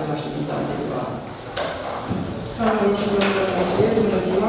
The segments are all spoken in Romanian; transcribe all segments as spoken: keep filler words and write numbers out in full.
la ședința anterioară. Doamnelor și domnilor consilieri, bună ziua!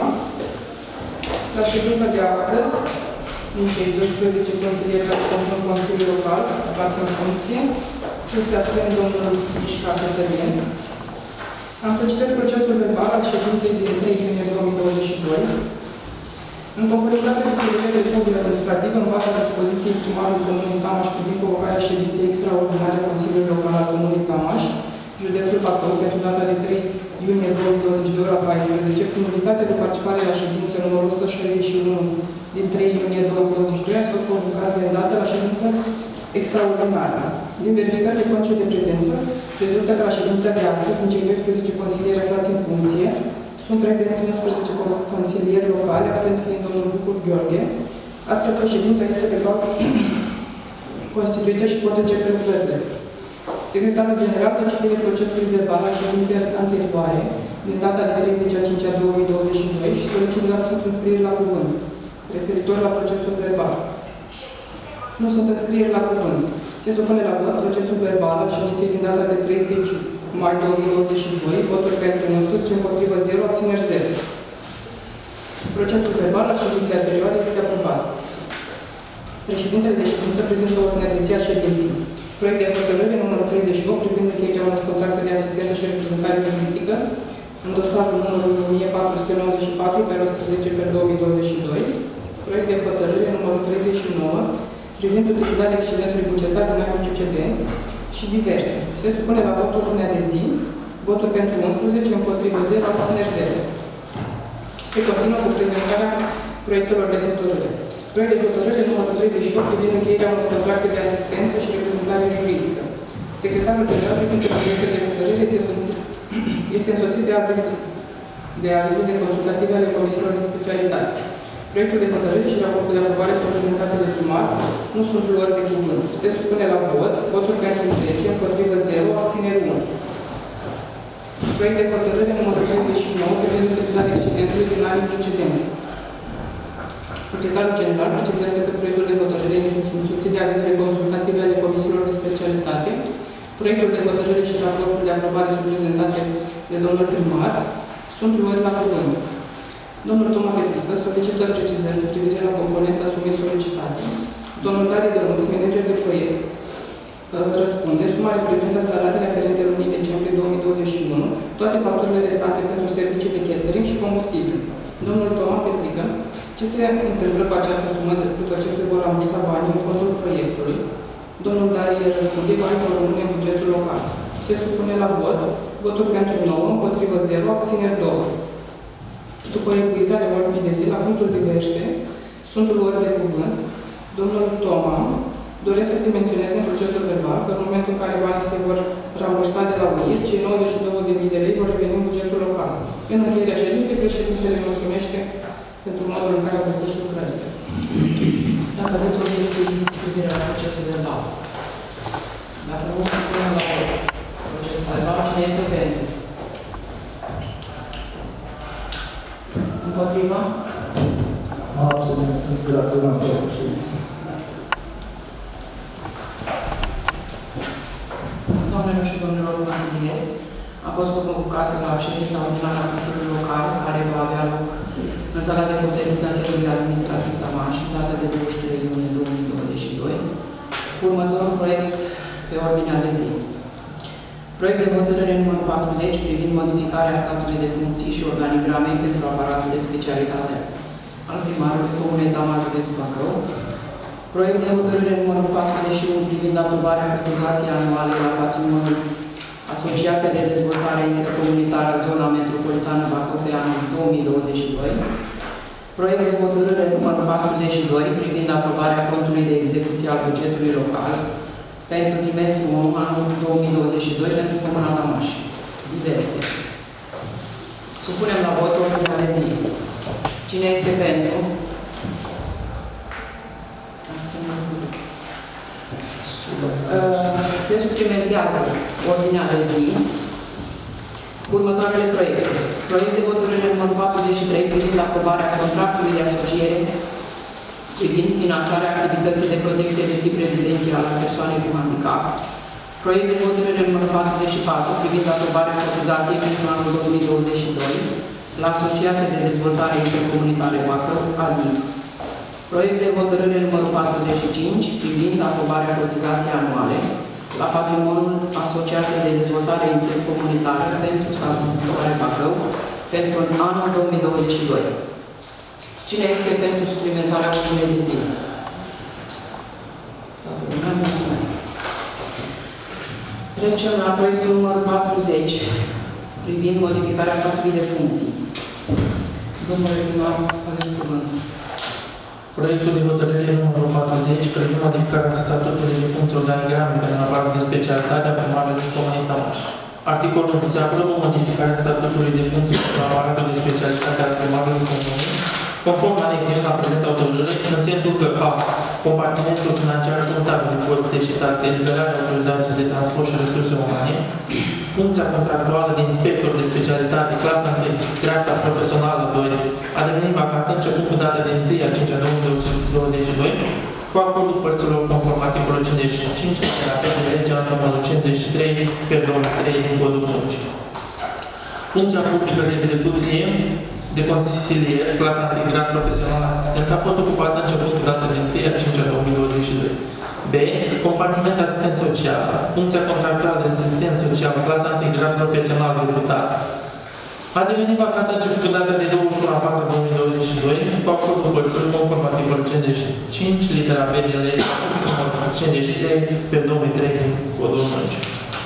La ședința de astăzi, din cei doisprezece consilieri care compun Consiliul Local, aflați în funcție, este absent domnul Mișca Cătălin. Am să citesc procesul verbal al ședinței din trei iunie două mii douăzeci și doi. În conformitate cu prevederile de codul administrativ, în baza dispoziției primarului Comunei Tamaș privind convocarea ședinței extraordinare a Consiliului Local al Comunei Tamaș, județul Bacău, pentru data de trei iunie două mii douăzeci și doi, ora paisprezece, prin invitația de participare la ședință numărul o sută șaizeci și unu din trei iunie două mii douăzeci și doi, ați fost convocați de dată la ședință extraordinară. Din verificările conce de prezență, rezultă că la ședința de astăzi, din cei doisprezece consilieri aflați în funcție, sunt prezenți unsprezece consilieri locali, absenți fiind domnul Bucur Gheorghe, astfel că ședința este legal constituită și pot începe lucrările. Secretarul General de citire procesului verbal a ședinței anterioare, din data de treizeci a cincea două mii douăzeci și doi, și solicită la sunt înscrieri la cuvânt, referitor la procesul verbal. Nu sunt înscrieri la cuvânt. Se supune la vot procesul verbal al ședinței din data de treizeci mai două mii douăzeci și doi, voturi pentru unsprezece, împotrivă zero, abțineri zero. Procesul verbal al ședinței anterioare este aprobat. Președintele de ședință prezintă ordinea de zi a ședinței. Proiect de hotărâre numărul treizeci și opt privind încheierea unor contracte de asistență și reprezentare juridică în dosarul numărul o mie patru sute nouăzeci și patru pe unsprezece pe două mii douăzeci și doi. Proiect de hotărâre numărul treizeci și nouă privind utilizarea excedentului bugetar din anii precedenți și diverse. Se supune la vot ordinea de zi, voturi pentru unsprezece, împotrivă zero, abțineri zero. Se continuă cu prezentarea proiectelor de hotărâre. Proiect de hotărâre numărul treizeci și opt privind încheierea unor contracte de asistență și reprezentare juridică. Secretarul General prezintă că proiectul de hotărâre este însoțit de alte de avize de consultative ale comisiilor de specialitate. Proiectul de hotărâre și raportul de aprobare sunt prezentate de primar, nu sunt luări de cuvânt. Se supune la vot, voturi pentru zece, împotrivă zero, abțineri unu. Proiect de hotărâre numărul treizeci și nouă privind utilizarea excedentului din anii precedenți. Secretarul General precizează că proiectul de hotărâre este însoțit de avizele consultative ale comisiilor de specialitate. Proiectul de hotărâre și raportul de aprobare sunt prezentate de domnul primar. Sunt luări la cuvânt. Domnul Toma Petrică solicită precizări cu privire la componența sumei solicitate. Domnul Darie Dănuț, manager de proiect, răspunde: suma reprezintă salariile aferente lunii decembrie două mii douăzeci și unu, toate facturile restante pentru servicii de catering și combustibil. Domnul Toma Petrică: ce se întâmplă cu această sumă după ce se vor rambursa banii în contul proiectului? Domnul Darie răspunde: banii vor rămâne în bugetul local. Se supune la vot, voturi pentru nouă, împotrivă zero, abțineri două. După epuizarea ordinii de zi, la punctul diverse, sunt luări de cuvânt. Domnul Toma doresc să se menționeze în procesul verbal că în momentul în care banii se vor rambursa de la U I R, cei nouăzeci și două de mii de lei vor reveni în bugetul local. În încheierea ședinței, președintele mulțumește pentru modul în care au făcut lucrările. Dacă aveți obiecții cu privire la procesul verbal. Dacă nu, punem la procesul verbal, cine este pentru? Împotriva? Mulțumim, gratulăm această ședință. Doamnelor și domnilor consilieri, a fost convocați la ședința ordinară a Consiliului Local, care va avea loc în sala de conferință a Sediului Administrativ Tamaș, data de douăzeci și trei iunie două mii douăzeci și doi, cu următorul proiect pe ordinea de zi. Proiect de hotărâre numărul patruzeci privind modificarea statului de funcții și organigrame pentru aparatul de specialitate al primarului Comunei Tamaș, județul Bacău. Proiect de hotărâre numărul patruzeci și unu privind aprobarea cotizației anuale la patrimoniul Asociația de Dezvoltare Intercomunitară Zona Metropolitană Bacău pe anul două mii douăzeci și doi. Proiect de hotărâre numărul patruzeci și doi privind aprobarea contului de execuție al bugetului local pentru trimestrul unu anul două mii douăzeci și doi pentru Comuna Tamaș. Diverse. Supunem la vot ordinea de zi. Cine este pentru? Se suplimentează ordinea de zi cu următoarele proiecte. Proiect de hotărâre numărul patruzeci și trei privind aprobarea contractului de asociere privind finanțarea activității de protecție de tip rezidențial a persoanei cu handicap. Proiect de hotărâre numărul patruzeci și patru privind aprobarea cotizației pentru anul două mii douăzeci și doi la Asociația de Dezvoltare Intercomunitară Bacău, A D I C. Proiect de hotărâre numărul patruzeci și cinci privind aprobarea cotizației anuale la patrimoniul Asociației de Dezvoltare Intercomunitară pentru Salubrizare Bacău pentru anul două mii douăzeci și doi. Cine este pentru suplimentarea ordinei de zi? Toată lumea, mulțumesc. Trecem la proiectul numărul patruzeci privind modificarea statului de funcții. Domnule primar, aveți cuvântul. Proiectul de hotărâre numărul patruzeci privind modificarea statutului de funcții organigrame pentru aparatul de specialitate a primarului Comunei Tamaș. Articolul unu. Se aprobă modificarea statutului de funcții pentru aparatul de specialitate a primarului Comunei, conform anexiunii la prezent hotărâre, în sensul că a. Compartimentul financiar contabil, impozite și taxe, eliberarea autorizației de transport și resurse umane, funcția contractuală de inspector de specialitate, clasa unu, dreapta profesională doi, a devenit vacantă începând cu data de întâi a cincea două mii douăzeci și doi, cu acordul părților conform articolul cincizeci și cinci, de legea numărul cincizeci și trei pe două mii trei din Codul Muncii. Funcția publică de execuție de consilier, clasa unu, grad profesional asistent, a fost ocupată începând cu data de întâi a cincea două mii douăzeci și doi. B. Compartiment asistent social, funcția contractuală de asistent social, clasa unu, grad profesional deputat, a devenit vacantă începând cu data de douăzeci și unu a patra două mii douăzeci și doi, cu acordul părților conform articolul cincizeci și cinci, litera B din legea cincizeci și trei pe două mii trei din Codul Muncii.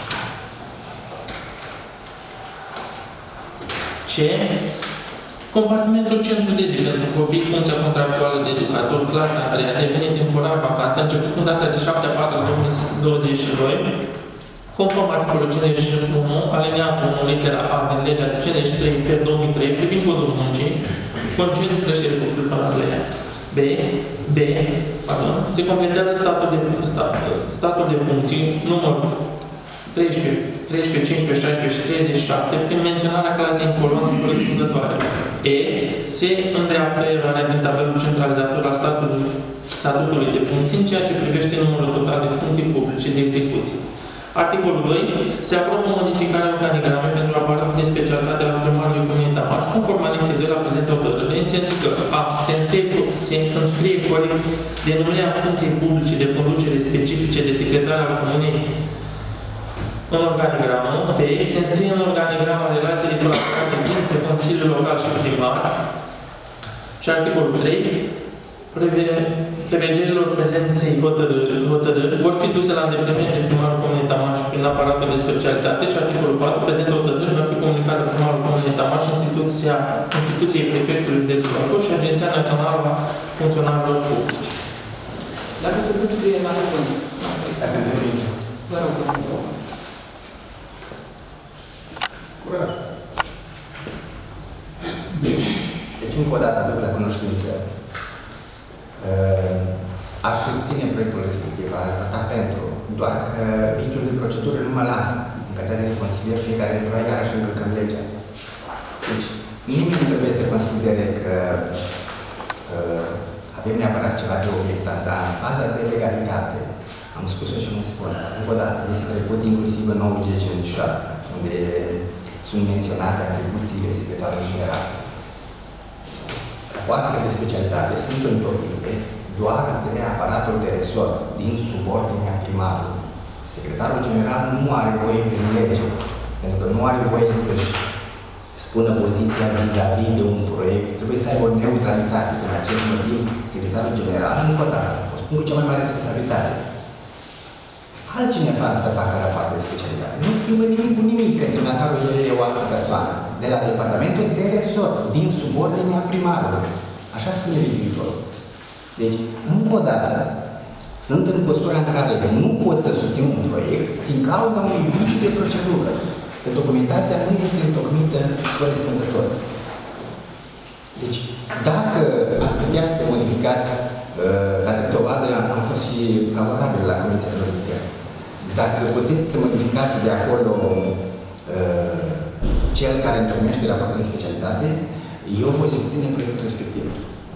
C. Compartimentul Centru de zi pentru copii, funcția contractuală de educator, clasa a treia, a devenit temporar vacantă, începând cu data de șapte a patra două mii douăzeci și doi, conform articolul cincizeci și unu, alineatul unu, litera A din legea cincizeci și trei pe două mii trei, privind Codul Muncii, concediu creștere copilul până la doi ani. B. D. Pardon, se completează statul de, stat, statul de funcții, numărul treisprezece, cincisprezece, șaisprezece și treizeci și șapte, prin menționarea clasei în coloană corespunzătoare. E. Se îndreaptă eroarea din tabelul centralizator al statului, statutului de funcții în ceea ce privește numărul total de funcții publice de execuție. Articolul doi. Se aprobă modificarea organigramei pentru aparatul de specialitate al primarului Comunei Tamaș, conform anexei de la prezent hotărâre, în sensul că a. Se înscrie, se înscrie corect denumirea funcției publice de conducere specifice de secretar al Comunei în organigramă. B. Se înscrie în organigrama relației colaborare dintre Consiliul Local și primar. Și articolul trei. Prevederilor prezenței hotărâri vor fi duse la îndeplinire de primarul Comunei Tamaș prin aparatul de specialitate și articolul patru. Prezentă hotărâri va fi comunicată primarul Comunei Tamaș, instituția, instituției prefectului de Bacău și Agenția Națională a Funcționarilor Publici. Dacă se puteți scrie la cuvânt. Vă rog, domnule. Curaj. Deci, încă o dată, aduc la cunoștință. Aș susține proiectul respectiv, aș vota pentru, doar că viciul de procedură nu mă lasă. În calitate de consilier, fiecare dintre noi iarăși încălcăm legea. Deci, nimeni nu trebuie să considere că uh, avem neapărat ceva de obiectat, dar în faza de legalitate, am spus-o și mai spun, încă o dată, este trecut inclusiv în nouă G cincizeci și șapte, unde sunt menționate atribuțiile secretarului general. Rapoartele de specialitate sunt întocmite doar de aparatul de resort, din subordinea primarului. Secretarul general nu are voie prin lege, pentru că nu are voie să-și spună poziția vis-a-vis de un proiect. Trebuie să aibă o neutralitate. Din acest motiv, secretarul general, încă o dată, o spun cu cea mai mare responsabilitate. Altcineva să facă rapoarte de specialitate. Nu schimbă nimic cu nimic, că semnatarul el e o altă persoană. De la departamentul de resort, din subordinea primarului. Așa spune legiuitorul. Deci, încă o dată, sunt în postura în care nu pot să susțin un proiect din cauza unui viciu de procedură. Că documentația nu este întocmită corespunzător. Deci, dacă ați putea să modificați, uh, ca de dovadă, am fost și favorabil la Comisia de Verificare. Dacă puteți să modificați de acolo uh, cel care întocmește raportul de specialitate, eu voi susține proiectul respectiv.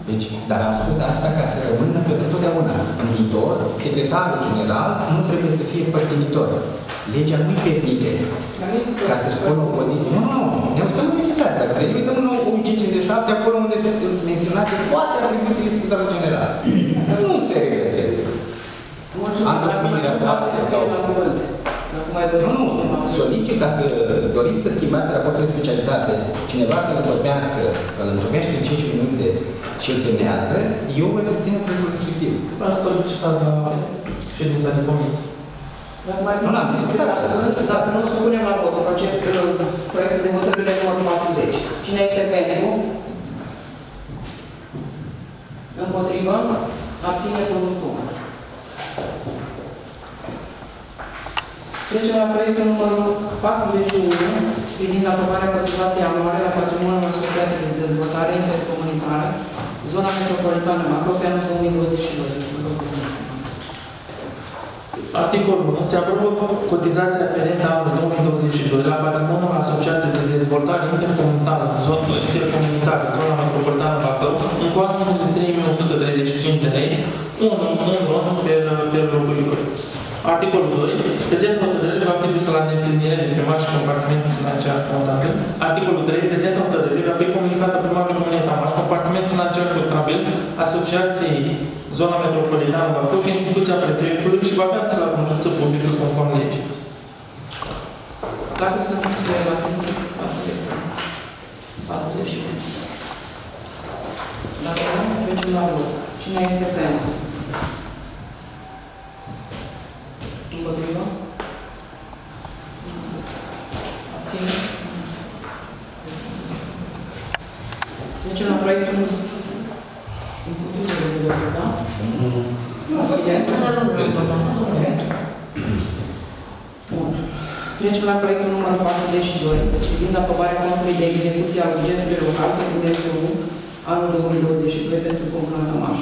Deci, dar am spus asta ca să rămână pentru totdeauna. În viitor, secretarul general nu trebuie să fie părtinitor. Legea nu-i permite ca să-și spună o poziție. Nu, nu, ne uităm în legislație. Dacă ne uităm în O G cincizeci și șapte, acolo unde sunt menționate toate atribuțiile secretarului general. Nu se regăsesc. Mulțumesc, dacă mai sunt alte scrie la cuvânt. Nu, nu, solicit dacă doriți să schimbați raportul de specialitate, cineva să-l învățească, că îl întrumește în cinci minute și îl semnează, eu vă rețin proiectul respectiv. Ați solicitat la ședința de comisie. Dacă mai sunt alte scrie la cuvânt, dacă nu supunem la vot proiectul de hotărâre numărul patruzeci. Cine este pentru? Împotrivă? Abține conjunctul. Trecem la proiectul numărul patruzeci și unu, privind aprobarea cotizației anuale la patrimoniul asociat de dezvoltare intercomunitară, zona metropolitană Bacău, pe anul două mii douăzeci și doi. Articolul unu. Se aprobă cotizația aferentă anului două mii douăzeci și doi la patrimoniul asociat de dezvoltare intercomunitară, zona intercomunitară, zona metropolitană Bacău, în cuantum de trei mii o sută treizeci și cinci de lei, un ron pe locuitor. Articolul doi. Prezentă hotărâre va fi dusă la îndeplinire de primar și compartimentul financiar contabil. Articolul trei. Prezentă hotărâre va fi comunicată primarului Comunei Tamaș, compartimentul financiar contabil, asociației zona metropolitană Bacău și instituția prefectului și va fi adusă la cunoștință publică conform legii. Dacă sunt înscrieri la patruzeci și unu. Dacă nu, trecem la vot. Cine este pentru? Împotrivă? Abține? Trecem la proiectul împotrivă, da? Bun. Trecem la proiectul numărul patruzeci și doi, privind aprobarea contului de execuție al bugetului local pentru D S U anul două mii douăzeci și doi pentru Comuna Tămaș.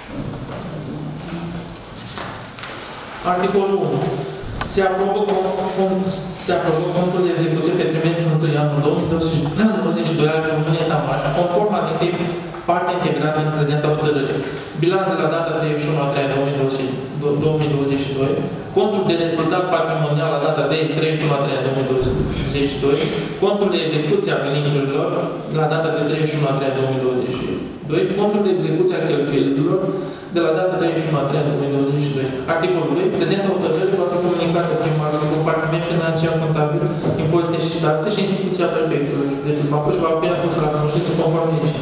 Articolul unu. Se aprobă, se aprobă contul de execuție pe trimestrul întâi anul două mii douăzeci și doi al Comunei Tamaș, conform anexei parte integrată în prezenta hotărâre. Bilanț de la data treizeci și unu a treia două mii douăzeci și doi, contul de rezultat patrimonial la data de treizeci și unu a treia două mii douăzeci și doi, contul de execuție a veniturilor la data de treizeci și unu a treia două mii douăzeci și doi, contul de execuție a cheltuielilor de la data treizeci și unu a treia două mii douăzeci și doi. Articolul doi. Prezentă hotărâre va fi comunicată primarului, compartiment financiar contabil, impozite și taxe și instituția prefectului. Deci, Bacău și va fi adusă la cunoștință conform legii.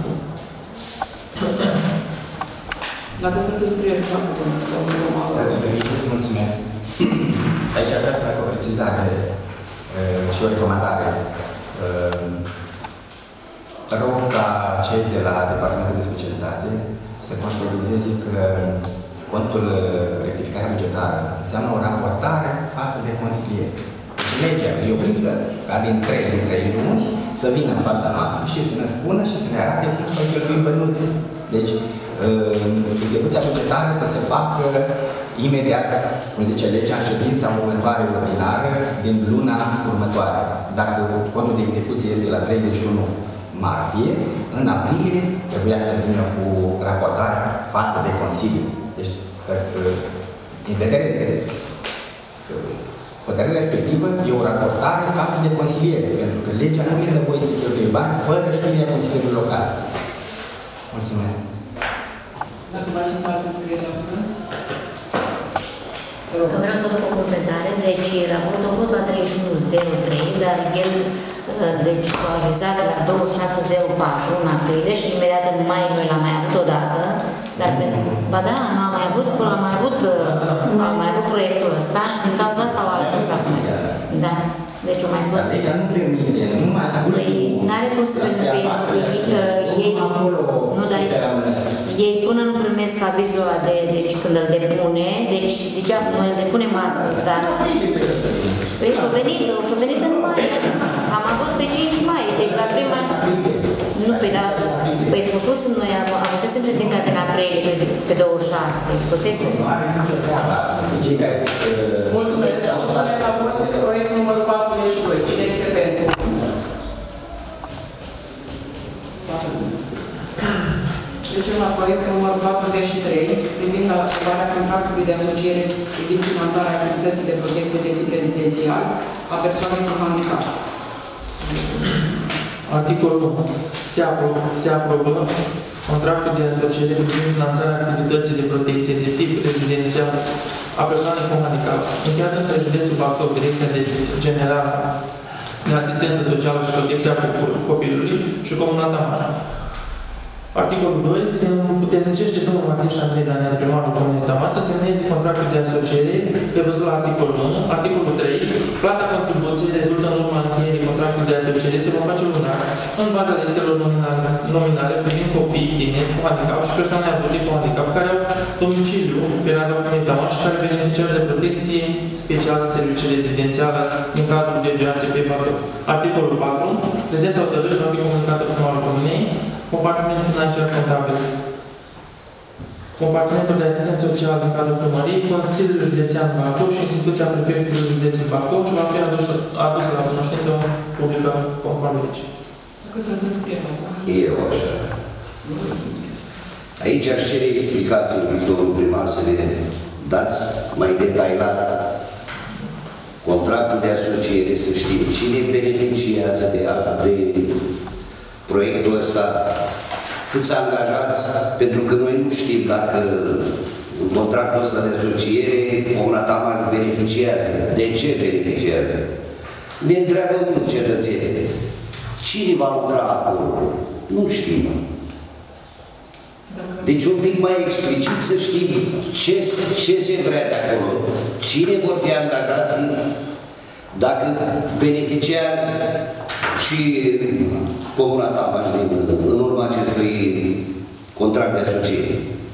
Dacă sunt înscrieri, la cuvânt, domnul Roman. Dacă îmi permiteți, mulțumesc. Aici vreau să fac o precizare uh, și o recomandare. Uh, rog ca cei de la Departamentul de Specialitate să conștientizeze că contul rectificare bugetară înseamnă o raportare față de consilier. Deci legea îi obligă ca din trei în trei luni să vină în fața noastră și să ne spună și să ne arate cum s-au cheltuit bănuții. Deci, execuția bugetară să se facă imediat, cum zice legea, în ședința următoare ordinară din luna următoare. Dacă contul de execuție este la treizeci și unu martie, în aprilie trebuia să vină cu raportarea față de Consiliu. Deci, invetereze. Hotărârea respectivă e o raportare față de consiliere, pentru că legea nu le dă voie să cheltuie bani fără știrea Consiliului Local. Mulțumesc. Dacă mai sunt alte înscrieri la cuvânt? Vreau să fac o completare. Deci, raportul a fost la treizeci și unu zero trei, dar el deci s-a avizat la douăzeci și șase zero patru în aprilie și imediat în mai noi l-am mai avut odată. Dar pentru... Ba da, nu am mai avut, am mai avut, am mai avut proiectul ăsta și din cauza asta au ajuns acum. Da. Deci o mai fost... Dar legea nu permite, nu mai... Păi, n-are cum să permite, ei... Nu, dar ei până nu primesc avizul ăla de... Deci când îl depune, deci degeaba noi îl depunem astăzi, dar... Păi și-o venit, și-o venit în mai. Am avut pe cinci mai, deci la prima... Nu, păi, dar... Păi făcusem noi, avusesem ședința din aprilie pe, pe douăzeci și șase. Făcusesem... Mulțumesc. Supunem la vot proiectul numărul patruzeci și doi. Cine este pentru? proiectul numărul patruzeci și trei, privind aprobarea contractului de asociere privind finanțarea activității de protecție de tip rezidențial a persoanei cu handicap. Articolul unu. Se aprobă, se aprobă contractul de asociere privind finanțarea activității de protecție de tip rezidențial a persoanei cu handicap, încheiat între județul Bacău, Direcția de Generală de Asistență Socială și Protecția Copilului și Comuna Tamaș. Articolul doi. Se împuternicește domnul Mateș Andrei Daniel, primarul Comunei Tamaș, să semneze contractul de asociere prevăzut la articolul unu. Articolul trei. Plata contribuției rezultă în urma încheierii contractului de asociere se va face lunar în baza listelor nominale, nominale privind copii, tineri cu handicap și persoane adulte cu handicap care au domiciliu pe raza Comunei Tamaș și care beneficiază de protecție specială în servicii rezidențială în cadrul D G A S P Bacău. Articolul patru. Prezenta hotărâre va fi comunicată primarul Comunei, compartimentul financiar contabil, compartimentul de asistență socială din cadrul primăriei, Consiliul Județean Bacău și instituția prefectului județului Bacău și va fi adusă adus la cunoștință publică conform legii. Dacă să înscrie, Eu așa. Aici aș cere explicații domnul primar să ne dați mai detaliat contractul de asociere, să știm cine beneficiază de, de proiectul ăsta, câți angajați, pentru că noi nu știm dacă în contractul ăsta de asociere Comuna Tamaș beneficiază, de ce beneficiază. Ne întreabă mulți cetățeni, cine va lucra acolo? Nu știm. Deci un pic mai explicit să știm ce, ce se vrea de acolo, cine vor fi angajați, dacă beneficiază și Comuna Tamaș în urma acestui contract de asociere.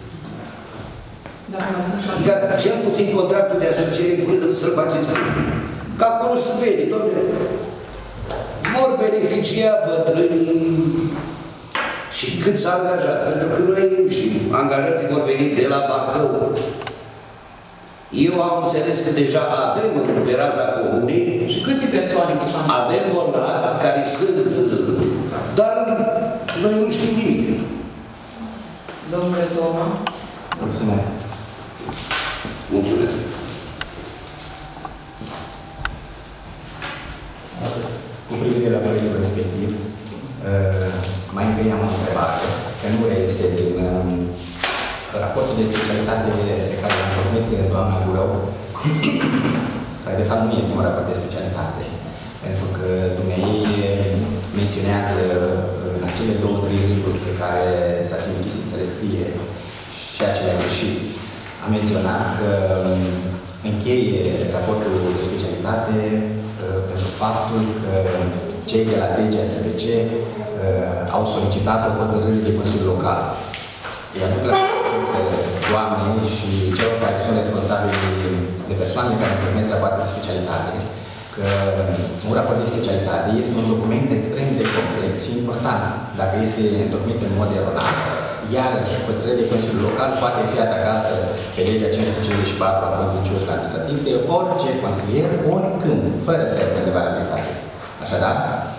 Adică cel puțin contractul de asociere să-l faceți public. Că acolo se vede, domnule, vor beneficia bătrânii și câți angajați, pentru că noi nu știm, angajații vor veni de la Bacău. Eu am înțeles că deja avem pe raza comunei și câte persoane avem bolnavi care sunt, dar noi nu știm nimic. Domnule Toma. Mulțumesc. Mulțumesc. Cu privire la proiectul respectiv, mai întâi am o întrebare, că nu reiese din raportul de specialitate pe care l-am vorbit doamna Gurău, care de fapt nu este un raport de specialitate, pentru că dumneavoastră menționează în acele două, trei rânduri pe care s-a simțit să le scrie și acele greșit. Am menționat că încheie raportul de specialitate pentru faptul că cei de la D G A S P C au solicitat o hotărâre de Consiliul Local. Îi aduc la cunoștință doamnei și celor care sunt responsabili de persoanele care primesc rapoarte de specialitate, că un raport de specialitate este un document extrem de complex și important. Dacă este întocmit în mod eronat, iarăși hotărârea de Consiliul Local poate fi atacată pe legea cinci sute cincizeci și patru a contenciosului administrativ de orice consilier, oricând, fără termen de valabilitate. Așadar,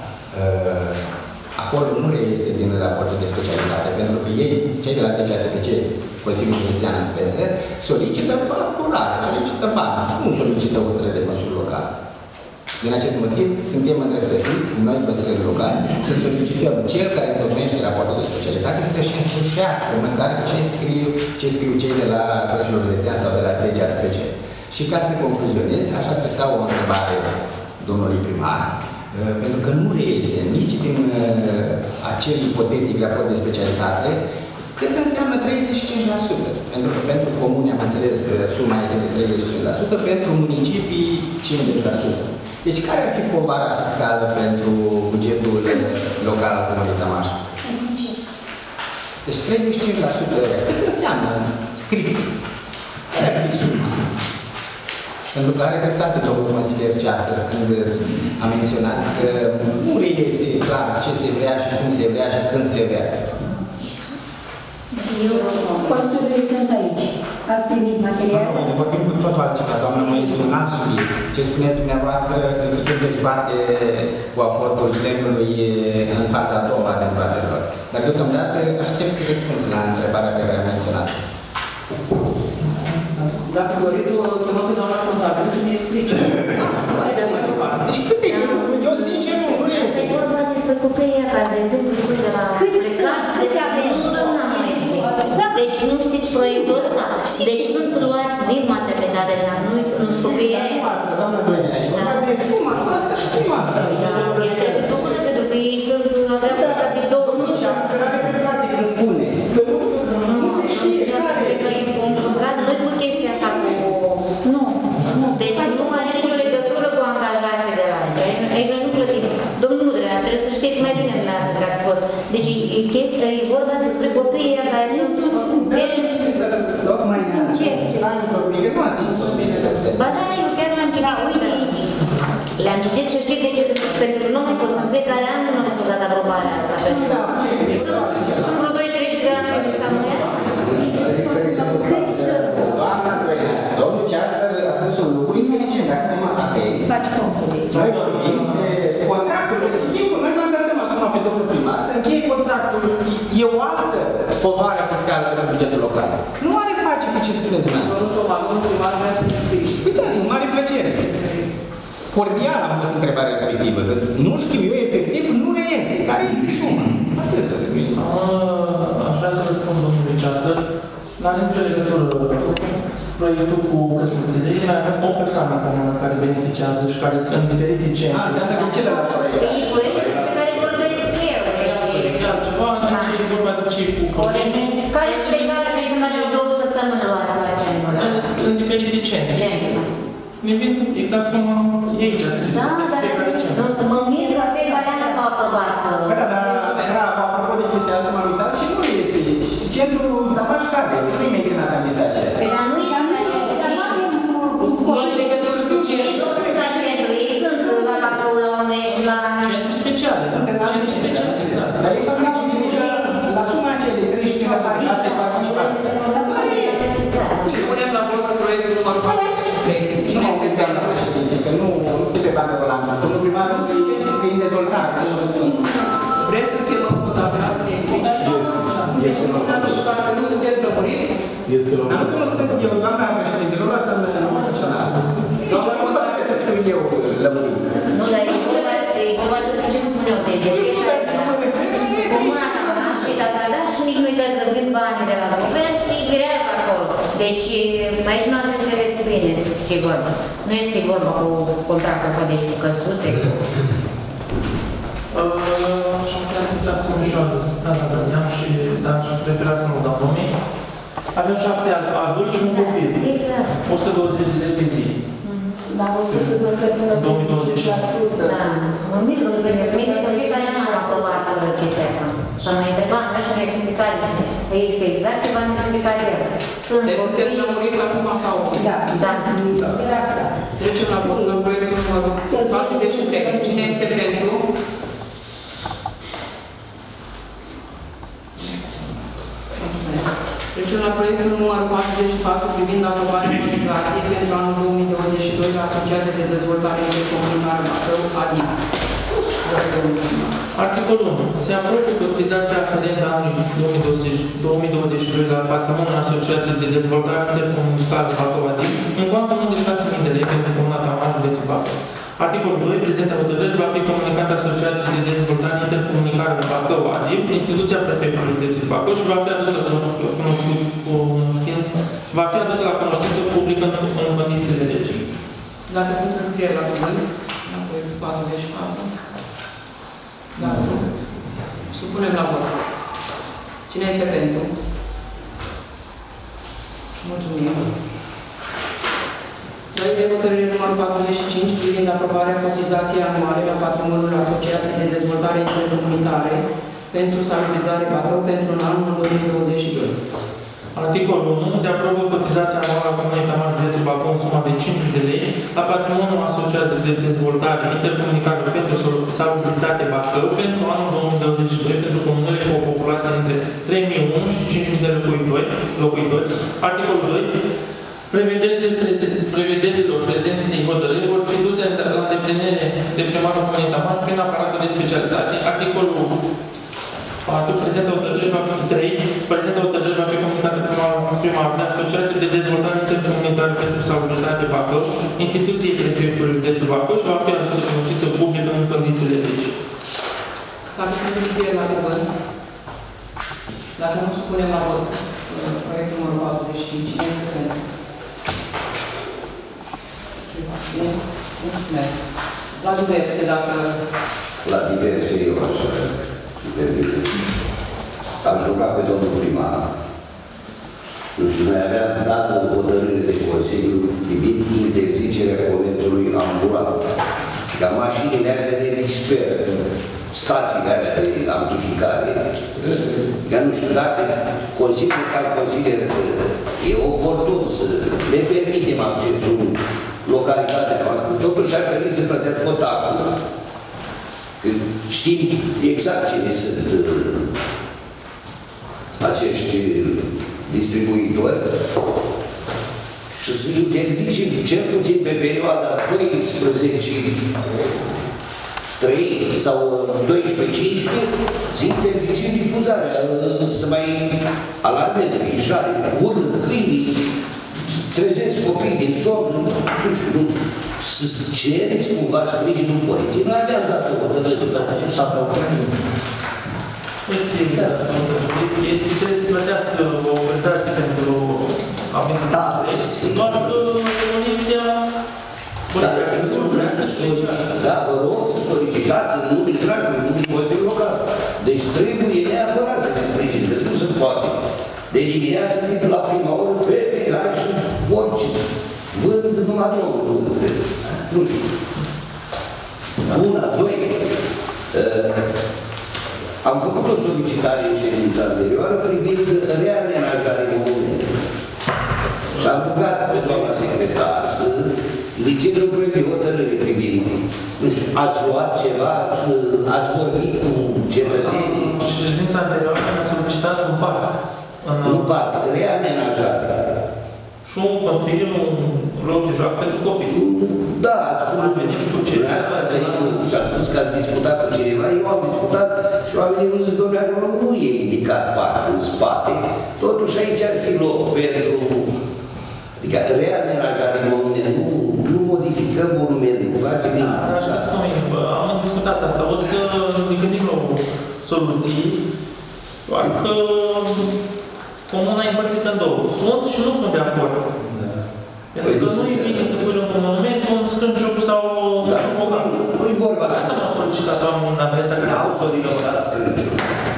acordul nu reiese din raportul de specialitate, pentru că ei, cei de la D G A S P C, Consiliul Județean în speță, solicită facturare, solicită bani, nu solicită hotărâre de Consiliul Local. Din acest motiv, suntem îndreptățiți, noi, Consiliul Local, să solicităm cel care întocmește raportul de specialitate să-și însușească măcar ce scriu, ce scriu cei de la Consiliul Județean sau de la D G A S P C. Și ca să concluzionez, aș adresa o întrebare domnului primar, pentru că nu reiese nici din acel ipotetic raport de specialitate cât înseamnă treizeci și cinci la sută. Pentru că pentru comune, am înțeles, suma este de treizeci și cinci la sută, pentru municipii cincizeci la sută. Deci care ar fi povara fiscală pentru bugetul local al Comunei Tamaș? Deci treizeci și cinci la sută cât înseamnă script? Care ar fi suma? Pentru că are dreptate domnul consilier Ceasă când a menționat că nu reiese clar ce se vrea și cum se vrea și când se vrea. Eu, costurile sunt aici. Ați primit material? Nu, nu, vorbim cu totul altceva, doamnă Moise, un alt subiect. Ce spuneți dumneavoastră când dezbate cu acordul premiului în faza a doua a dezbaterilor. Dar deocamdată aștept răspuns la întrebarea pe care am menționat. Dacă doriți, o chemăm pe doamna contabilă să ne explice. Deci cât de eu sincer nu, nu este. E vorba despre copiii care, de exemplu, sunt de la plecați, deci nu doamna Moise. Deci nu știți proiectul ăsta? Deci sunt luați din maternitate, de la nu sunt copiii aia. Asta, doamnă Doinea, e vorba de suma, asta știm asta. Ea trebuie făcută pentru că ei sunt, aveau asta de două mii șapte. Să are dreptate când spune. Nu se știe. Și asta cred că e complicat. Noi cu chestia asta cu... Nu. Deci nu are nicio legătură cu angajații de la aici. Aici noi nu plătim. Domnul Mudrea, trebuie să știți mai bine dumneavoastră că ați fost. Deci e, chestia, e vorba despre copiii care sunt de... Tocmai sunt ce? Ba da, eu chiar l-am citit. Uite aici. Le-am citit și știi de ce? Pentru că nu am fost în fiecare an, nu mi s-a dat aprobarea asta. Sunt, sunt vreo doi trei și de la noi de sau noi asta. Cât să... Doamna Doinea, domnul Ceasă a spus un lucru inteligent, dacă suntem atenți. Faci confuzie. Noi vorbim de contractul respectiv, noi nu îndreptăm acum pe domnul primar să încheie contractul. E o altă povară fiscală pentru bugetul local. Nu are face cu ce spuneți dumneavoastră. Domnul primar vrea să ne explice. Păi da, cu mare plăcere. Cordial am pus întrebarea respectivă, că nu știu eu efectiv, nu reiese. Care este suma? Atât. Aș vrea să răspund domnului Ceasă. N-are nicio legătură proiectul cu căsuțele. Noi avem o persoană comună care beneficiază și care sunt diferite centre. A, înseamnă că celălalt proiect. Că e proiectul despre care vorbesc eu. Iar ceva, aici e vorba de cei cu probleme. Care sunt plecate de când au două săptămâni luați la centru? Sunt diferite centre. Ne vin exact suma ei ce a scris. Da, dar mă mir că fiecare an s-au aprobat. Bă, da, dar apropo de chestia asta m-am uitat și nu reiese. Și centrul Tafaș care? Nu-i menționat în lista aceea. Păi dar nu este la centru. Ei legătură cu centru. Nu sunt la centru. Ei sunt la Bacău, la Unești, la... Centru special. Centru special, exact. Dar ei fac la suma aceea de treizeci și cinci la sută, asta e participați. Și punem la vot proiectul numărul patru. Cine este pe ala președinte? Că nu se pe bani de la mână. Domnul primar nu se e dezvoltat. Vreți să chemăm contabila să ne explice? Este normal. Dacă nu sunteți lămuriți? Este normal. Dar nu sunt eu, doamna președinte, nu luați să-mi funcționat. Deci nu trebuie să fiu eu lămurit. Nu, dar e vorba despre ce spun eu de comuna ta și dacă da și nici nu-i dă că vin banii de la guvern și grează acolo. Deci aici nu ați înțeles bine despre ce e vorba. Nu este vorba cu contractul ăsta, deci cu căsuțe. Și am putea spune și o altă dată, și dar aș prefera să nu dau nume. Avem șapte adulți și un copil. Exact. o sută douăzeci de zi. Da, două mii douăzeci. Da, mă mir, nu înțeles bine, că fiecare an am aprobat chestia asta. Și am mai întrebat, nu și-am explicat. Este exact ce v-am explicat eu. Deci sunteți lămuriți acum sau? Da. Da. Trecem la vot la proiectul numărul patruzeci și trei. Cine este pentru? Trecem la proiectul numărul patruzeci și patru privind aprobarea cotizației pentru anul două mii douăzeci și doi la Asociația de Dezvoltare Intercomunitară Bacău, adică. Articolul unu. Se aprobă cotizația aferentă anului două mii douăzeci și doi la patrimoniul Asociației de Dezvoltare Intercomunitară Bacău, adică în cuantumul de șase mii de lei pentru Comuna Tamaș, județul Bacău. Articolul doi. Prezenta hotărâri va fi comunicată Asociației de Dezvoltare Intercomunitară Bacău, adică instituția prefectului județul Bacău și va fi adusă la cunoștință, va fi adusă la cunoștință publică în condițiile legii. Dacă sunt înscrieri la cuvânt, la proiectul patruzeci și patru. Da. Supunem la vot. Cine este pentru? Mulțumim. Proiect de hotărâre numărul patruzeci și cinci privind aprobarea cotizației anuale la patrimoniul Asociației de Dezvoltare Intercomunitare pentru salubrizare Bacău pentru anul două mii douăzeci și doi. Articolul unu. Se aprobă cotizația anuală a Comunei Tamaș județul Bacău în suma de cinci mii de lei la patrimoniul asociat de dezvoltare intercomunicare pentru salubritate Bacău pentru anul două mii douăzeci și doi pentru comunele cu o populație între trei mii unu și cinci mii de locuitori. locuitori. Articolul doi. Prevederile prevederilor prezenței hotărârii vor fi duse la îndeplinire de primarul Comunei Tamaș prin aparatul de specialitate. Articolul patru. Prezenta hotărâre va fi trei. Prezenta hotărâre va fi comunicată primarul de Asociație de Dezvoltare Intercomunitară pentru Salubritate Bacău, instituției prefecturii județul Bacău și va fi adusă cunoștință publică în condițiile legii. Dacă sunteți scrieri la cuvânt, dacă nu supunem la vot proiectul numărul patruzeci și cinci, cine este pentru? Mulțumesc. La diverse, dacă... La diverse, eu aș permite. Am jucat pe domnul primar. Nu știu, noi aveam dată o hotărâre de Consiliu privind interzicerea comerțului ambulant. Ca mașinile astea ne disperă, stațiile alea de amplificare. Că nu știu dacă Consiliul care consideră că e oportun să le permitem accesul în localitatea noastră, totuși ar trebui să plătească o taxă. Știm exact cine sunt acești distribuitori și să interzicem cel puțin pe perioada doisprezece trei sau doisprezece cincisprezece să interzicem difuzarea, să mai alarmeze fișare, urât, câinii, trezesc copii din somn, nu știu, să cereți cumva sprijinul poliției. Noi aveam dat o hotărâre de Este, este, trebuie să plătească o autorizație pentru amenințare. Doar că poliția... Da, vă rog să solicitați în numele dragului, în numele Consiliului Local. Deci trebuie neapărat să ne sprijin, că nu se poate. De dimineață, de la prima oră, pe pelaj și orice. Vând numai Domnul. Nu știu. Una, doi. Am făcut o solicitare în ședința anterioară privind reamenajarea monumentului. Și am rugat pe doamna secretar să inițieze un proiect de hotărâre privind. Nu știu, ați luat ceva, ați vorbit cu cetățenii? Ședința anterioară a solicitat un parc. Un parc, reamenajare. Și un construire un loc de joacă pentru copii. Da, ați venit și cu cineva. Asta ați venit și ați spus că ați discutat cu cineva. Eu am discutat și oamenii nu zic, domnule, nu e indicat parc în spate. Totuși aici ar fi loc pentru... Adică reamenajare monument, nu, nu modificăm monumentul, nu facem nimic. Așa, am discutat asta. O să ne gândim la o soluție. Doar că comuna e împărțită în două. Sunt și nu sunt de acord. Pentru că nu e bine să pui un monument, un scrânciuc sau un program. Nu-i vorba. Asta m-au solicitat oamenii în adresa care n-au solicitat scrânciuc.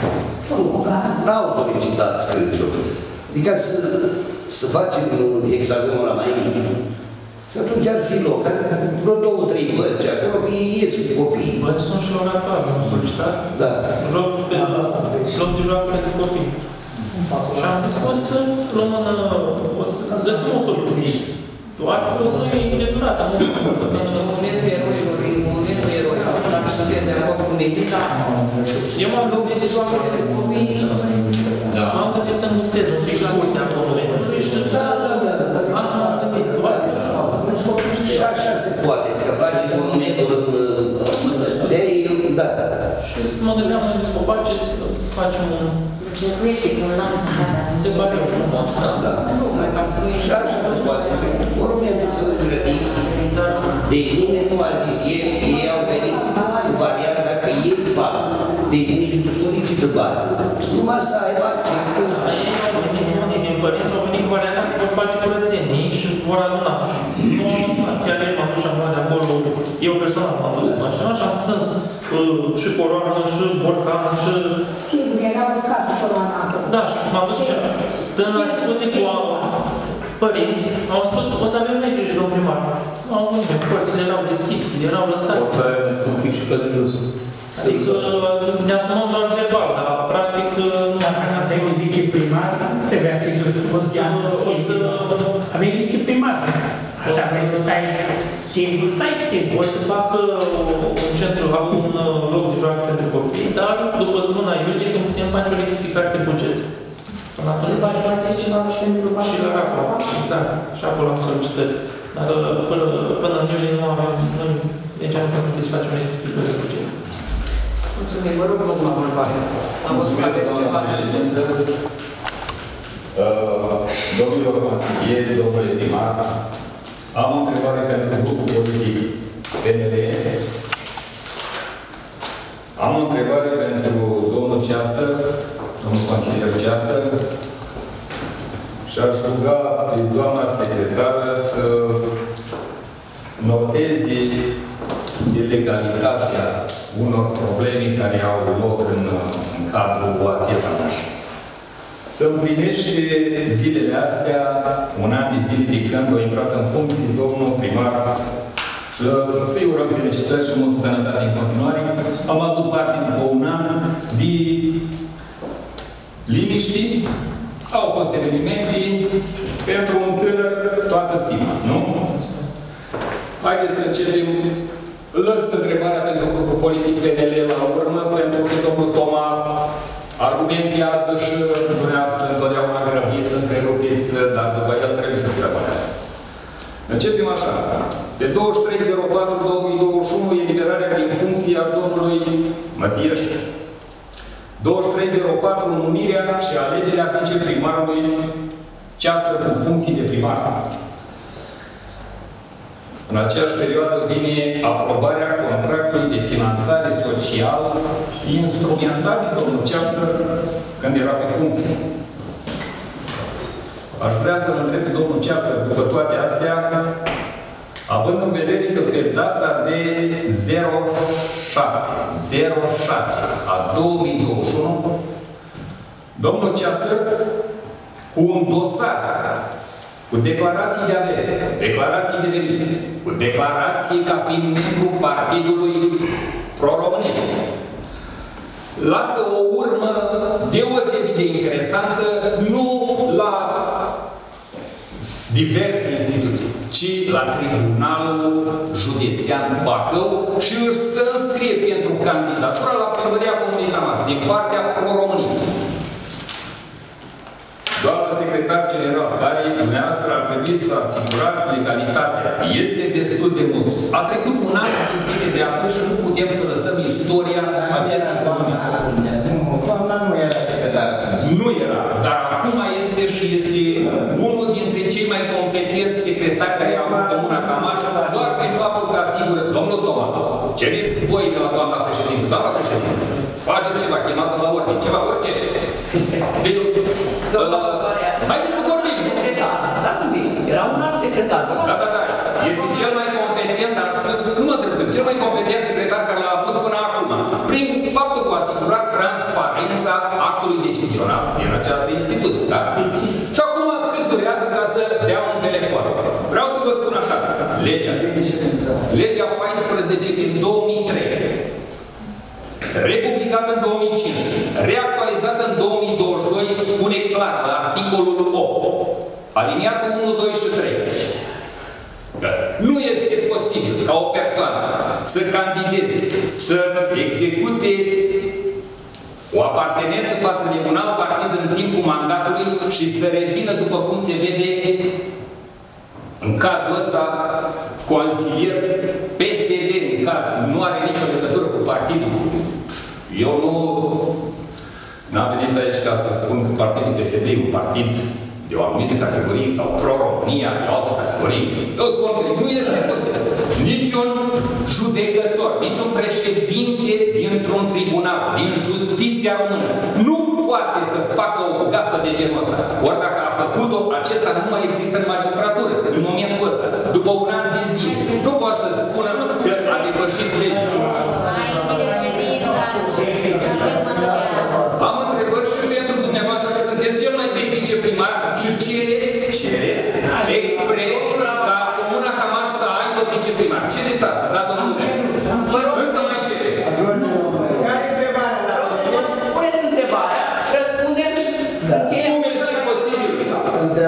N-au solicitat scrânciuc. Adică să, să facem hexagonul ăla mai mic. Și atunci ar fi loc. Vreo două, trei bărci acolo, că ei ies cu copii. Bărci sunt și la oratoare, am solicitat. Da. Joc pe loc de joacă pentru copii. Și am zis, o să luăm în... o să găsim o soluție. Doar că nu e de durată. Monumentul eroilor, monumentul eroilor, dacă sunteți de acord cu medita, eu m-am loc de joacă pentru copii. M-am gândit să mustez un pic la multe acolo. Da, da, da. Asta m-am gândit. Și așa se poate, că faci monumentul de ei, da. Și mă gândeam în scopace să facem un... Nu ești cu un lanț, se pare frumos, da? Da. Și așa se poate. Monumentul să îl grădim. Deci nimeni nu a zis, ei, ei au venit cu varianta că ei fac. Deci nici nu solicită bani. Numai să aibă acceptul. Ei au venit, unii din părinți au venit cu varianta că vor face curățenii și vor aduna. Nu, chiar el m-am dus și am luat de acolo, eu personal m-am dus în mașina și am strâns și coroană, și borcan, și... Sigur, erau scate coroana acolo. Da, și m-am dus și stând la discuții cu părinți, am spus, o să avem noi grijă, domn primar. Am văzut, părțile erau deschise, erau lăsate. Oricare este un pic și pe de jos. Adică ne asumăm doar verbal, dar practic nu... Dacă aveți viceprimar, trebuia să-i duci cu să, o să avem echip primar. Așa, vrei să stai singur, stai singur. O să fac un centru, am un loc de joacă pentru copii, dar după luna iulie, când putem face o rectificare de buget. Până atunci. Și la Raco, exact. Și acolo am solicitări. Dar până, până în iulie nu avem, nu legea nu permite să facem o rectificare de buget. Mulțumim, vă rog, urmă întrebare. Am văzut că aveți ceva de spus. Domnilor consilieri, domnule primar, am o întrebare pentru grupul politic P N L. Am o întrebare pentru domnul Ceasă, domnul consilier Ceasă, și aș ruga pe doamna secretară să noteze ilegalitatea unor probleme care au loc în, în cadrul O A T Tămaș. Să împlinește zilele astea, un an de zile de când a intrat în funcție domnul primar și să-i urăm felicitări și multă sănătate în continuare. Am avut parte după un an de liniști, au fost evenimente pentru un tânăr toată stima, nu? Haideți să începem. Lăs întrebarea pentru grupul politic P N L la urmă, pentru că domnul Toma argumentează și dumneavoastră întotdeauna grăbiți, întrerupiți, dar după el trebuie să străbănească. Începem așa. Pe douăzeci și trei zero patru două mii douăzeci și unu, eliberarea din funcție a domnului Mătieș. douăzeci și trei zero patru, numirea și alegerea viceprimarului Ceasă cu funcții de primar. În aceeași perioadă vine aprobarea contractului de finanțare socială instrumentat de domnul Ceasă când era pe funcție. Aș vrea să-l întreb pe domnul Ceasă, după toate astea, având în vedere că pe data de zero șapte zero șase a două mii douăzeci și unu, domnul Ceasă, cu un dosar, cu declarații de avere, cu declarații de venit, cu declarații ca fiind membru Partidului Pro-România, lasă o urmă deosebit de interesantă, nu la diverse instituții, ci la Tribunalul Județean Bacău și își să înscrie pentru candidatura la primăria Comunei Tămaș din partea Pro-România. Doamnă secretar general, care dumneavoastră ar trebui să asigurați legalitatea, este destul de mult. A trecut un an de zile de atunci și nu putem să lăsăm istoria acestei comune. Doamna nu era secretar. Nu era, dar acum este și este unul dintre cei mai competenți secretari care au avut Comuna Tămaș, doar prin faptul că asigură, domnul Toma, cereți voi de la doamna președinte, doamna președinte, faceți ceva, chemați la ordine, ceva, orice. Deci, haideți să vorbim. Stați un pic, era un alt secretar. Da, da, da. Este cel mai competent, dar am spus, nu mă trebuie, cel mai competent secretar care l-a avut până acum. Prin faptul că a asigurat transparența actului decizional din această instituție, da? Și acum cât durează ca să dea un telefon? Vreau să vă spun așa, legea, legea paisprezece din două mii trei, republicată în două mii cinci, reactualizată în două mii douăzeci și doi, spune clar la articolul opt, aliniatul unu, doi și trei. Nu este posibil ca o persoană să candideze, să execute o apartenență față de un alt partid în timpul mandatului și să revină, după cum se vede în cazul ăsta, consilier P S D, în caz, nu are nicio legătură cu partidul. Eu nu n-am venit aici ca să spun că partidul P S D e un partid de o anumită categorie sau Pro-România de o altă categorie. Eu spun că nu este posibil. Niciun judecător, niciun președinte dintr-un tribunal, din justiția română, nu poate să facă o gafă de genul ăsta. Ori dacă a făcut-o, acesta nu mai există în magistratură, în momentul ăsta, după un an de zile. Nu poate să spună că a depășit legea. Am întrebări și pentru dumneavoastră, că sunteți cel mai vechi viceprimar și cereți, cereți, expre, ca Comuna Tămaș să aibă viceprimar. Cereți asta, da, domnul? Încă mai cereți. Care e întrebarea? Puneți întrebarea, răspundem și încheiem. Cum este posibil?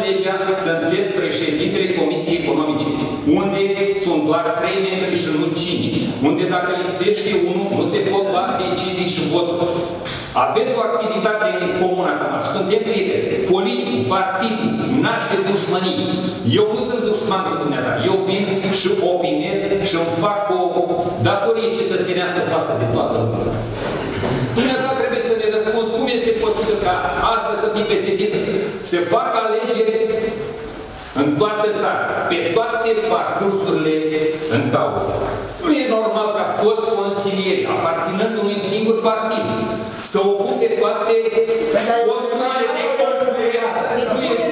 legea, sunteți președintele Comisiei Economice, unde sunt doar trei membri și nu cinci, unde dacă lipsește unul, nu se pot lua decizii și voturi. Aveți o activitate în Comuna Tămaș, suntem prieteni, politicul, partidul, naște dușmănii. Eu nu sunt dușman cu dumneata, eu vin și opinez și îmi fac o datorie cetățenească față de toată lumea. Dumneata trebuie să ne răspunzi cum este posibil ca astăzi să fii P S D-ist, se fac alegeri în toată țara, pe toate parcursurile în cauză. Nu e normal ca toți consilierii, aparținând unui singur partid, să ocupe toate posturile de consilierie. Nu este...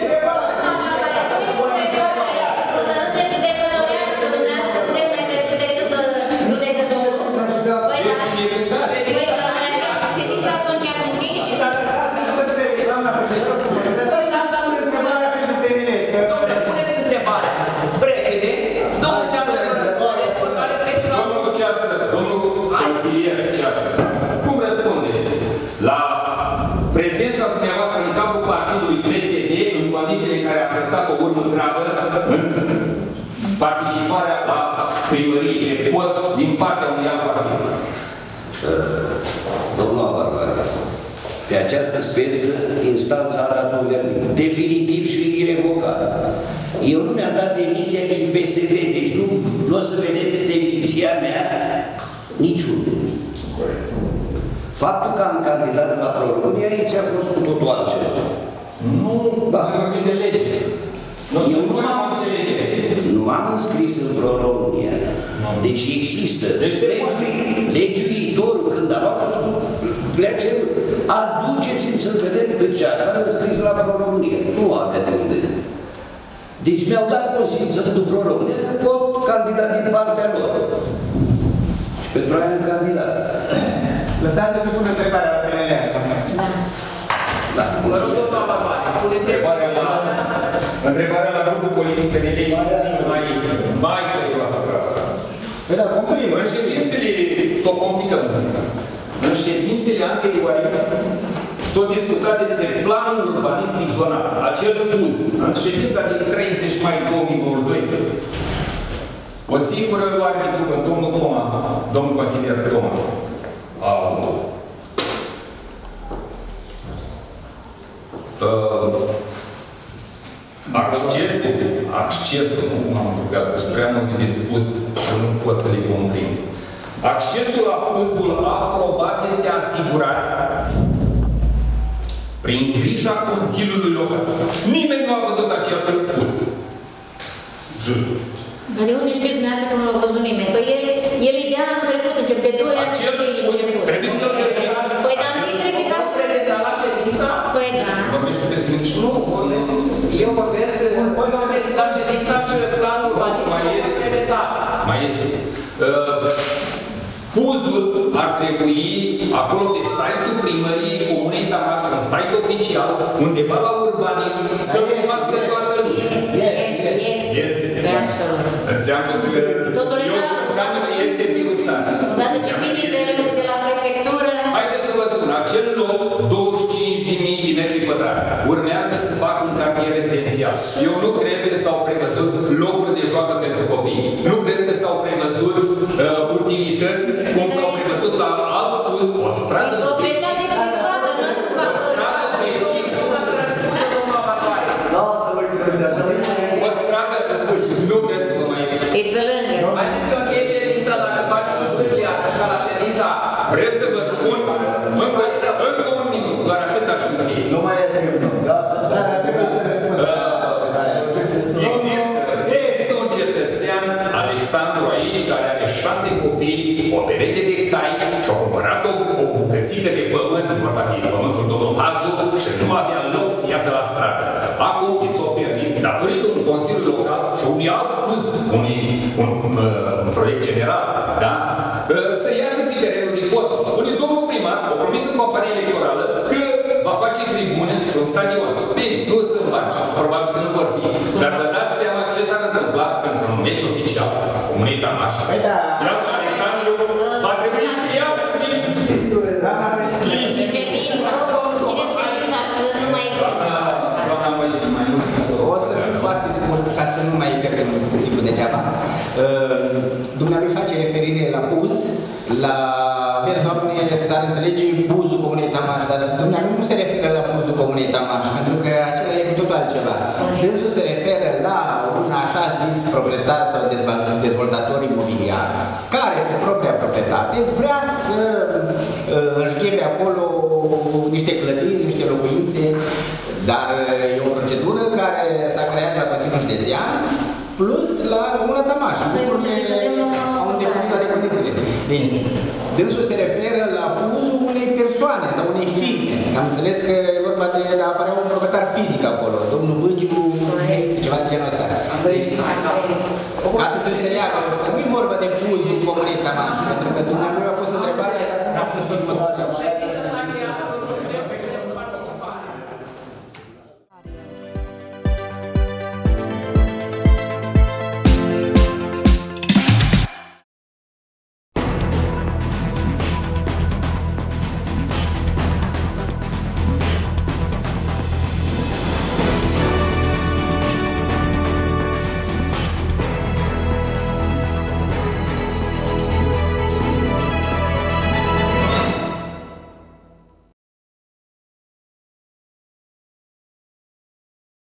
participarea la primărie, pe post din partea unui alt partid. Domnul Barbara, pe această speță, instanța a dat un verdict definitiv și irevocabil. Eu nu mi-am dat demisia din P S D, deci nu, nu o să vedeți demisia mea niciunul. Faptul că am candidat la Pro-România aici a fost cu totul altceva. Nu, da. Noi vorbim de lege. Eu nu m-am nu m-am înscris în Pro-România. Deci există. Deci legiuitorul, când a luat le-a cerut, aduceți-mi să-l vedem pe ce s-a înscris la Pro-România. Nu avea de unde. Deci mi-au dat consimțământul Pro-România că pot candidat din partea lor. Și pentru aia am candidat. Lăsați-să pun întrebarea la P N L. Da. Da. Vă rog, doamna Barbara, întrebarea la, întrebarea la grupul politic P N L mai, mai tăioasă ca asta. În ședințele, să o complicăm, în ședințele anterioare s-a discutat despre planul urbanistic zonal, acel P U Z, în ședința din treizeci mai două mii douăzeci și doi. O singură luare de cuvânt, domnul Toma, domnul consilier Toma, a avut. Uh, accesul, accesul, nu am rugat, sunt prea multe de spus și nu pot să le comprim. Accesul la P U Z-ul aprobat este asigurat prin grija Consiliului Local. Nimeni nu a văzut acel P U Z. Just. Dar de unde știți dumneavoastră că nu l-a văzut nimeni? Păi el, el e de anul trecut, încep de doi ani. Acel P U Z trebuie să-l găsim. Păi dar întâi trebuie ca să... la ședința? Păi da. Vorbești pe sine și nu, eu vorbesc că eu am prezidat ședința și planul urbanistic mai este prezentat. Mai este. P U Z-ul ar trebui acolo pe site-ul primăriei Comunei Tămaș, un site oficial, undeva la urbanism, să cunoască toată lumea. Este, este, este. Este. Absolut. Înseamnă că... Totul eu înseamnă că este virusat. Odată ce vine de la prefectură... Haideți să vă spun, acel loc, douăzeci și cinci de mii de metri pătrați, urmează să facă un cartier rezidențial. Eu nu cred că s-au prevăzut locuri de joacă pentru copii. Nu cred că s-au prevăzut uh, utilități cum s-au prevăzut la alt P U Z, o stradă e proprietate privată, nu se fac o stradă vecică. O stradă, nu vreți să vă mai... E pe lângă. Haideți că încheie ședința dacă faceți o ședință, așa la ședința. Vreți să vă spun? Încă, încă un minut, doar atât aș încheie. Nu mai e timp, da? Dar trebuie să răspund. Există, există un cetățean, Alexandru aici, care are șase copii, o pereche de cai și a cumpărat o, o bucățică de pământ, vorba de pământul domnul Hazu, și nu avea loc să iasă la stradă. Acum i s-o permis, datorită un consiliu local și unui alt P U Z, unui, un, uh, un proiect general, da? Uh, să iasă pe terenul de fotbal. Spune domnul primar, o promis în campanie electorală, că va face tribune și un stadion. Bine, nu sunt bani, probabil că nu vor fi. Dar vă dați seama ce s-ar întâmpla pentru un meci oficial a Comunei Tămaș. Iată, Alexandru, va trebui să iasă din... Ședința, închideți ședința și nu mai e... Doamna Moise, mai mult, Dumnealui face referire la puz, la, vezi, doamne, s-ar înțelege puzul Comunei Tamaș, dar Dumnealui nu se referă la puzul Comunei Tamaș, pentru că acela e cu totul altceva. Dânsul se referă la un așa zis proprietar sau dezvoltator imobiliar, care pe propria proprietate vrea să uh, își ghebe acolo niște clădiri, niște locuințe, dar e o procedură care s-a creat la Consiliul Județean, plus la Comuna Tamaș. Lucrurile au îndeplinit toate condițiile. Deci, dânsul se referă la puzul unei persoane sau unei firme. Am înțeles că e vorba de a apărea un proprietar fizic acolo, domnul Băgiu, ceva de genul ăsta. Deci, ca să se înțeleagă, nu e vorba de puzul Comunei Tamaș, pentru că dumneavoastră a fost întrebarea care nu a fost